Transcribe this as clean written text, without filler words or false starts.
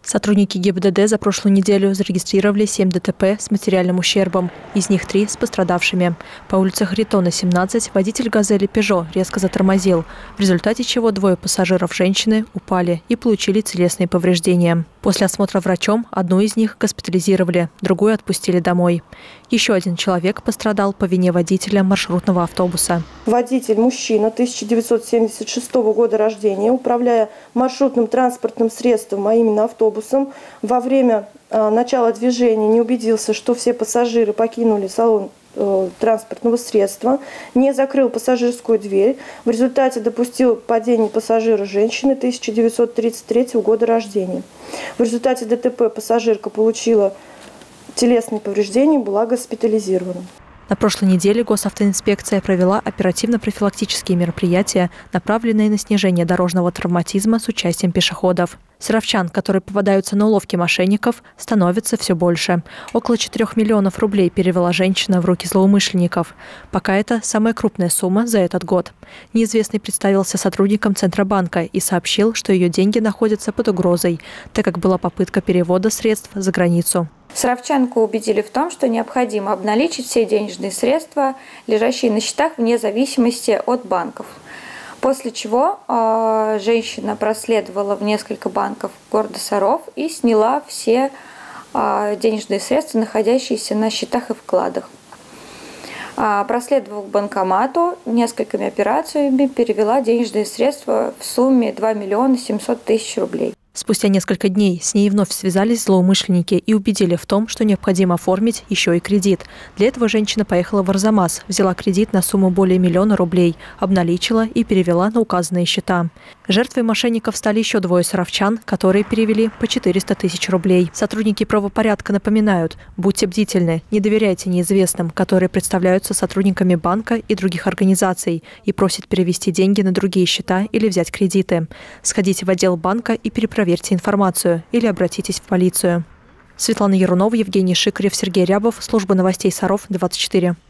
Сотрудники ГИБДД за прошлую неделю зарегистрировали 7 ДТП с материальным ущербом, из них 3 с пострадавшими. По улице Харитона, 17, водитель «Газели Пежо» резко затормозил, в результате чего 2 пассажиров женщины упали и получили телесные повреждения. После осмотра врачом одну из них госпитализировали, другую отпустили домой. Еще один человек пострадал по вине водителя маршрутного автобуса. Водитель, мужчина, 1976 года рождения, управляя маршрутным транспортным средством, а именно автобусом, во время начала движения не убедился, что все пассажиры покинули салон транспортного средства, не закрыл пассажирскую дверь. В результате допустил падение пассажира женщины 1933 года рождения. В результате ДТП пассажирка получила телесные повреждения, была госпитализирована. На прошлой неделе госавтоинспекция провела оперативно-профилактические мероприятия, направленные на снижение дорожного травматизма с участием пешеходов. Саровчан, которые попадаются на уловки мошенников, становится все больше. Около 4 миллионов рублей перевела женщина в руки злоумышленников. Пока это самая крупная сумма за этот год. Неизвестный представился сотрудником Центробанка и сообщил, что ее деньги находятся под угрозой, так как была попытка перевода средств за границу. Саровчанку убедили в том, что необходимо обналичить все денежные средства, лежащие на счетах, вне зависимости от банков. После чего женщина проследовала в несколько банков города Саров и сняла все денежные средства, находящиеся на счетах и вкладах. Проследовав к банкомату, несколькими операциями перевела денежные средства в сумме 2 700 000 рублей. Спустя несколько дней с ней вновь связались злоумышленники и убедили в том, что необходимо оформить еще и кредит. Для этого женщина поехала в Арзамас, взяла кредит на сумму более 1 000 000 рублей, обналичила и перевела на указанные счета. Жертвой мошенников стали еще 2 саровчан, которые перевели по 400 000 рублей. Сотрудники правопорядка напоминают: будьте бдительны, не доверяйте неизвестным, которые представляются сотрудниками банка и других организаций и просят перевести деньги на другие счета или взять кредиты. Сходите в отдел банка и перепроверьте информацию или обратитесь в полицию. Светлана Ярунова, Евгений Шикарев, Сергей Рябов. Служба новостей Саров, 24.